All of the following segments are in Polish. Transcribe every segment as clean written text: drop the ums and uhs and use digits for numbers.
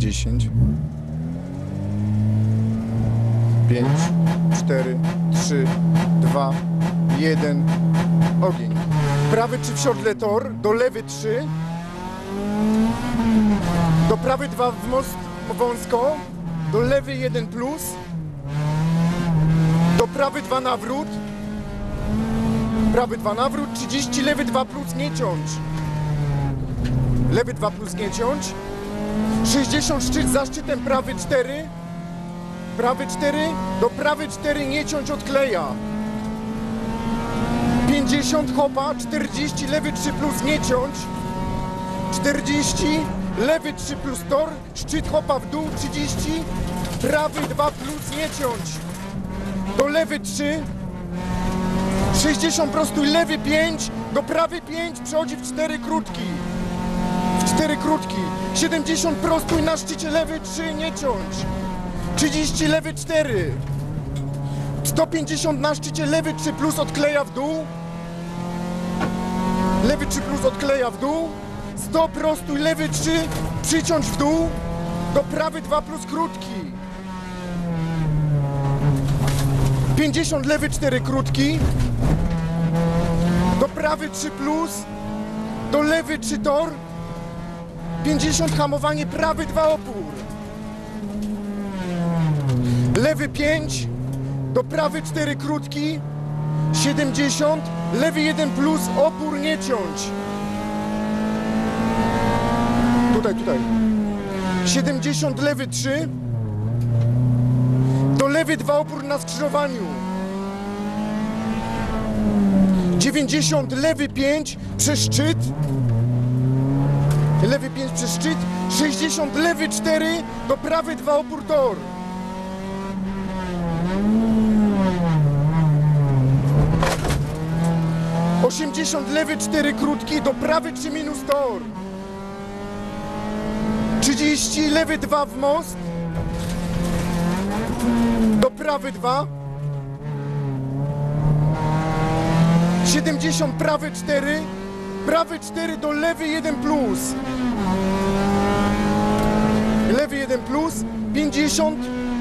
10, 5, 4, 3, 2, 1, ogień. Prawy 3 w siodle tor, do lewy 3, do prawy 2 w most wąsko, do lewy 1 plus, do prawy 2 nawrót, prawy 2 nawrót, 30, lewy 2 plus, nie ciąć. Lewy 2 plus, nie ciąć. 60 szczyt za szczytem, prawy 4. Prawy 4, do prawy 4, nie ciąć, odkleja. 50 hopa, 40, lewy 3 plus, nie ciąć. 40, lewy 3 plus tor, szczyt hopa w dół, 30, prawy 2 plus, nie ciąć. Do lewy 3, 60 prostuj, lewy 5, do prawy 5, przechodzi w 4 krótki. W 4 krótki. 70 prostuj, na szczycie lewy 3, nie ciąć. 30, lewy 4. 150 na szczycie, lewy 3 plus, odkleja w dół. Lewy 3 plus, odkleja w dół. 100 prostuj, lewy 3, przyciąć w dół. Do prawy 2 plus, krótki. 50, lewy 4, krótki. Do prawy 3 plus, do lewy 3 tor. 50, hamowanie, prawy 2 opór. Lewy 5, do prawy 4 krótki. 70, lewy 1 plus, opór, nie ciąć. Tutaj. 70, lewy 3. Do lewy 2 opór na skrzyżowaniu. 90, lewy 5 przez szczyt. Lewy 5 przez szczyt. 60, lewy 4, do prawy 2 opór tor. 80, lewy 4 krótki, do prawy 3 minus tor. 30, lewy 2 w most. Do prawy 2. 70, prawy 4. Prawy 4, do lewy 1 plus. Lewy 1 plus. 50.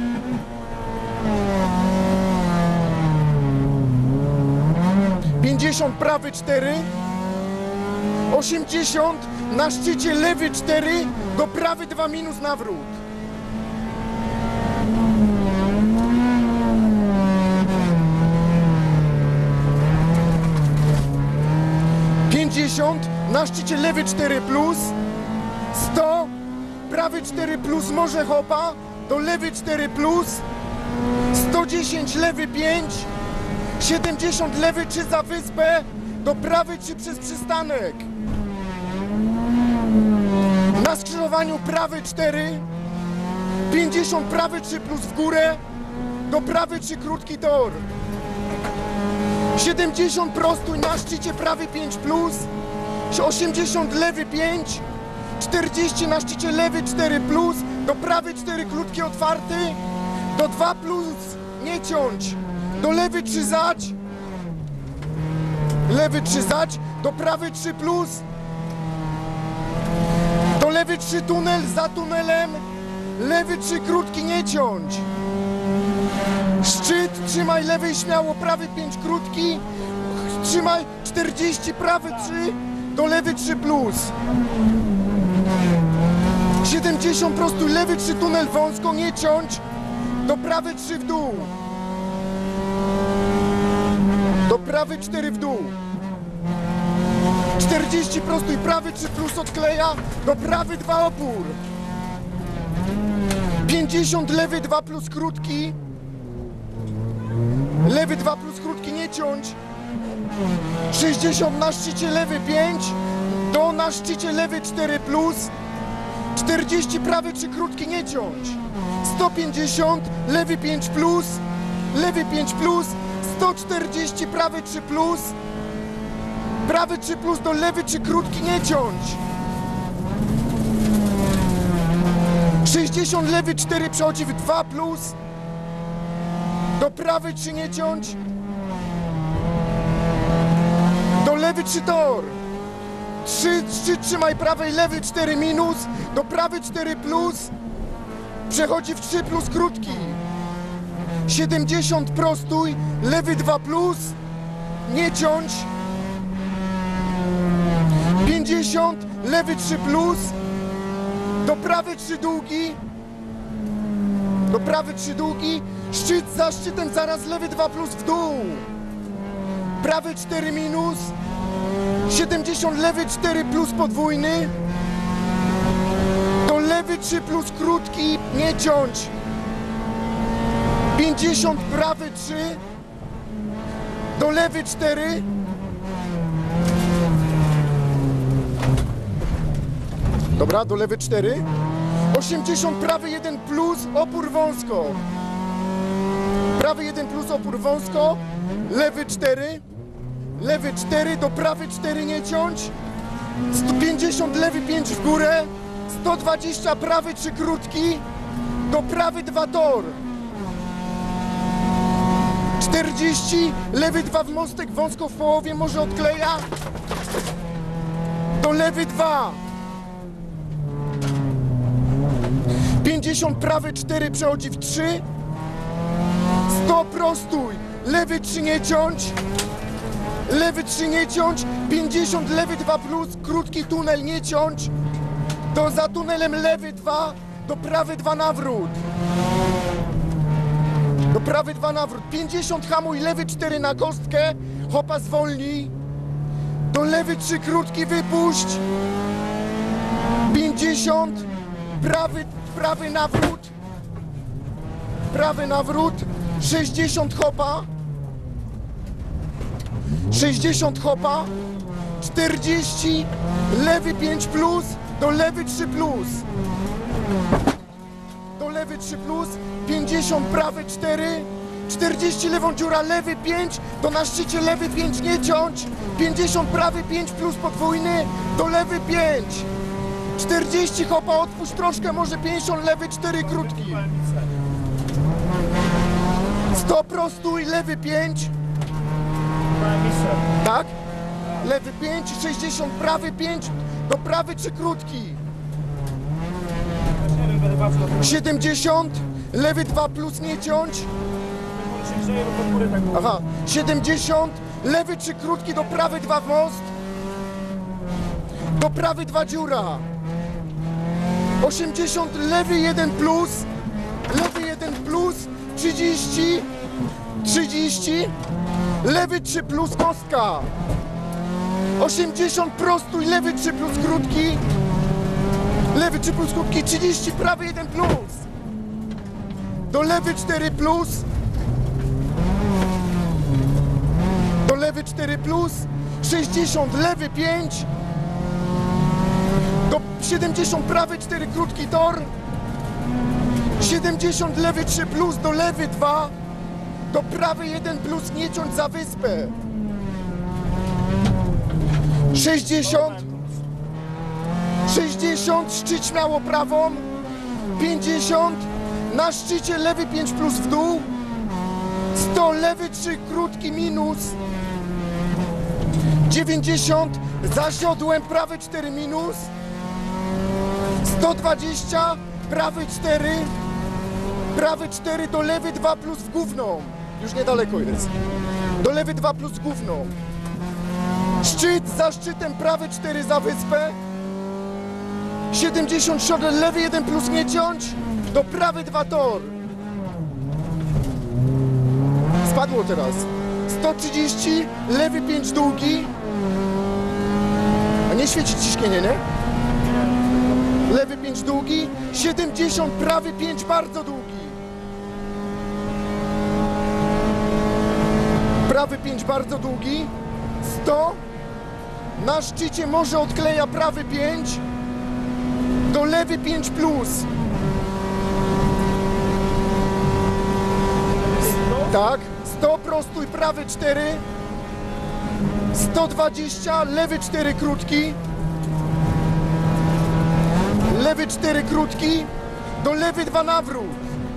50, prawy 4. 80, na szczycie lewy 4, do prawy 2 minus nawrót. 50, na szczycie lewy 4 plus. 100, prawy 4 plus, może hopa, do lewy 4 plus. 110, lewy 5. 70, lewy 3 za wyspę, do prawy 3 przez przystanek. Na skrzyżowaniu prawy 4. 50, prawy 3 plus w górę, do prawy 3 krótki tor. 70 prostuj, na szczycie prawy 5 plus. 80, lewy 5. 40, na szczycie lewy 4 plus, do prawy 4 krótki otwarty. Do 2 plus, nie ciąć. Do lewy 3 zać. Lewy 3 zać, do prawy 3 plus. Do lewy 3 tunel, za tunelem. Lewy 3 krótki, nie ciąć. Szczyt, trzymaj lewej śmiało, prawy 5 krótki. Trzymaj 40, prawy 3, do lewy 3 plus. 70 prostuj, lewy 3 tunel wąsko, nie ciąć. Do prawy 3 w dół. Do prawy 4 w dół. 40 prostuj, prawy 3 plus, odkleja. Do prawy 2 opór. 50, lewy 2 plus krótki. Lewy 2 plus krótki, nie ciąć. 60, na szczycie lewy 5. Do na szczycie lewy 4 plus. 40, prawy 3 krótki, nie ciąć. 150, lewy 5 plus. Lewy 5 plus. 140, prawy 3 plus. Prawy 3 plus, do lewy 3 krótki, nie ciąć. 60, lewy 4 przechodzi w 2 plus. Do prawy 3, nie ciąć. Do lewy 3 tor. 3 trzymaj prawej, lewy 4 minus. Do prawy 4 plus. Przechodzi w 3 plus krótki. 70 prostój, lewy 2 plus, nie ciąć. 50, lewy 3 plus, do prawy 3 długi. Do prawy 3 długi, szczyt za szczytem, zaraz lewy 2 plus w dół. Prawy 4 minus, 70, lewy 4 plus podwójny. Do lewy 3 plus krótki, nie ciąć. 50, prawy 3, do lewy 4. Dobra, do lewy 4. 80, prawy 1 plus, opór wąsko. Prawy 1 plus, opór wąsko. Lewy 4. Lewy 4, do prawy 4 nie ciąć. 150, lewy 5 w górę. 120, prawy 3 krótki. Do prawy 2 tor. 40, lewy 2 w mostek, wąsko w połowie, może odkleja. Do lewy 2. 50, prawy 4 przechodzi w 3. 100 prostój, lewy 3 nie ciąć. Lewy 3 nie ciąć. 50, lewy 2 plus, krótki tunel nie ciąć. To za tunelem lewy 2, do prawy 2 nawrót. Do prawy 2 nawrót. 50, hamuj, lewy 4 na kostkę. Hopa zwolnij. Do lewy 3 krótki wypuść. 50, prawy nawrót. Prawy nawrót. 60 hopa. 60 hopa. 40, lewy 5 plus, do lewy 3 plus. Do lewy 3 plus, 50, prawy 4, 40, lewą dziura, lewy 5, do na szczycie lewy 5 nie ciąć. 50, prawy 5 plus podwójny, do lewy 5. 40, hopa, odpuść troszkę, może 50, lewy 4 krótki. 100 prostój, lewy 5. Tak? Lewy 5, 60, prawy 5, do prawy 3 krótki. 70, lewy 2 plus nie ciąć. Aha, 70, lewy 3 krótki, do prawy 2 w most. Do prawy 2 dziura. 80, lewy 1 plus, lewy 1 plus, 30, 30, lewy 3 plus kostka. 80, prostój, lewy 3 plus krótki. Lewy 3 plus krótki, 30, prawy 1 plus. Do lewy 4 plus. Do lewy 4 plus. 60, lewy 5. Do 70, prawy 4 krótki tor. 70, lewy 3 plus, do lewy 2. Do prawy 1 plus, nie ciąć za wyspę. 60, 60, szczyt śmiało prawą. 50, na szczycie lewy 5 plus w dół. 100, lewy 3 krótki minus. 90, za siodłem, prawy 4 minus. 120, prawy 4. Prawy 4, do lewy 2 plus w gówno. Już niedaleko jest. Do lewy 2 plus w gówno. Szczyt za szczytem, prawy 4 za wyspę. 70, środek, lewy 1 plus nie ciąć. Do prawy 2 tor. Spadło teraz. 130, lewy 5 długi. A nie świeci ciśnienie, nie? Lewy 5 długi. 70, prawy 5 bardzo długi. Prawy 5 bardzo długi. 100. Na szczycie może odkleja prawy 5. Do lewy 5 plus. Tak. 100 prostój, prawy 4. 120, lewy 4 krótki. Lewy 4 krótki. Do lewy 2 nawrót.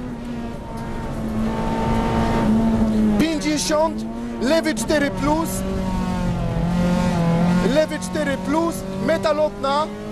50, lewy 4 plus. Lewy 4 plus, meta lotna.